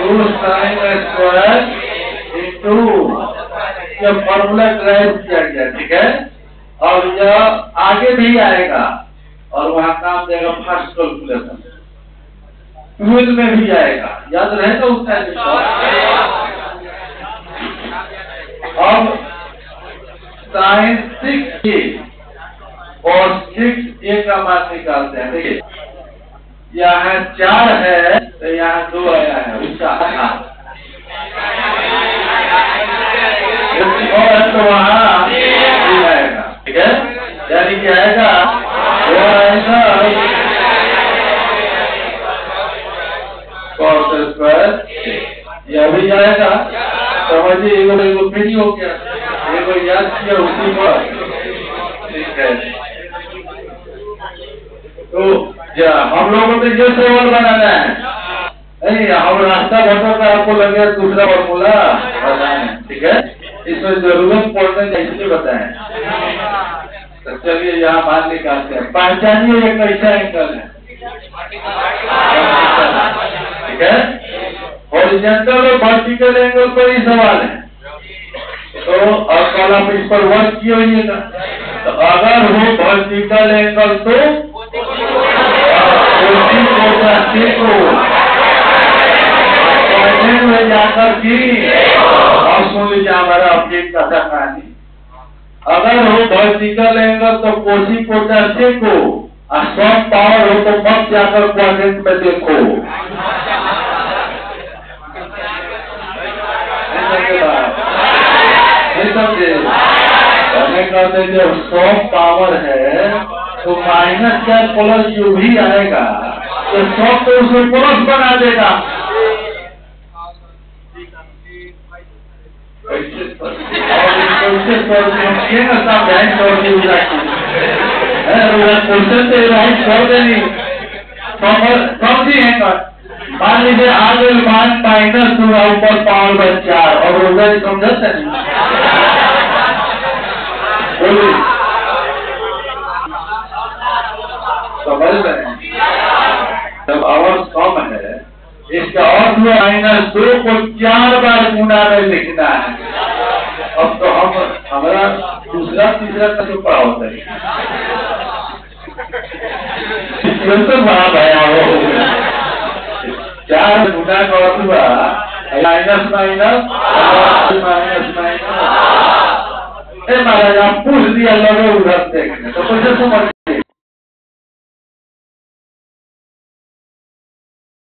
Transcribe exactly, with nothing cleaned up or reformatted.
To sine square into ये formula derive किया गया, ठीक है। और यह आगे भी आएगा और वहां काम देगा फर्स्ट कैलकुलेशन, ट्वेल्व में भी आएगा, याद रहेगा उस टाइम। अब साइन सिक्स ए और सिक्स ए का मान निकालते हैं। देखिए यहाँ चार है तो यहाँ दो आया है, उसका और तो वहाँ आएगा, ठीक है। यानी कि आएगा वो आएगा कॉस स्क्वायर, यह भी आएगा। समझिए एगो एगो फ्री हो गया, एगो याद किया उसी पर, ठीक है। तो या हम लोगों को ये सवाल बनाना है, नहीं हम रास्ता भटक कर आपको लगे दूसरा फॉर्मूला बताए, ठीक है। इसमें जरूरत पड़ने का इसलिए बताएं। तो चलिए यहाँ मान निकालते हैं। पहचानिए ये कैसा एंगल है, ठीक है। हॉरिजॉन्टल और वर्टिकल एंगल पर ही सवाल है, तो और कल आप इस पर वर्क किए होइएगा। तो अगर हो वर्टिकल एंगल तो में जाकर की, और सुन लीजिए हमारा अपडेट का कहानी। अगर हो वर्टिकल एंगल तो कोसी कोटा से को, और सॉफ्ट पावर हो तो मत जाकर क्वाड्रेंट में देखो। कहते जब सॉफ्ट पावर है तो माइनस क्या प्लस जो भी आएगा तो सॉफ्ट तो उसमें प्लस बना देगा। क्वेश्चन से राइट कर देनी समझी है। मान लीजिए आगे मान माइनस टू ऊपर पावर बाई चार और उधर समझते नहीं। समझ रहे जब आवर्स कम है इसका अर्थ माइनस दो को चार बार गुना में लिखना है। अब तो हम हमारा दूसरा तीसरा तक पड़ा होता है, तो बड़ा भया हो चार गुना का अर्थ हुआ माइनस माइनस माइनस माइनस। महाराज आप पूछ दिया लगे उधर देखने तो कैसे समझ